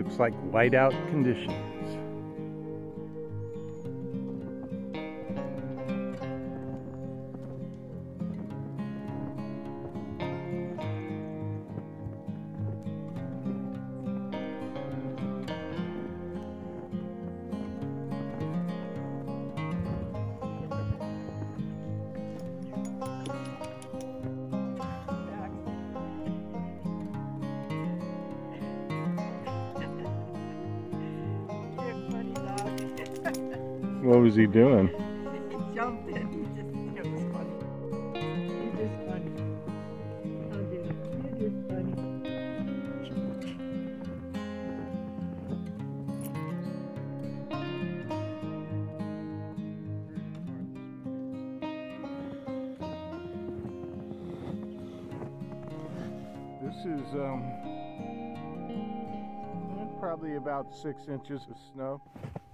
Looks like whiteout conditions. What was he doing? He jumped in. It was funny. You're just funny. Oh, dude, you're just funny. This is probably about 6 inches of snow.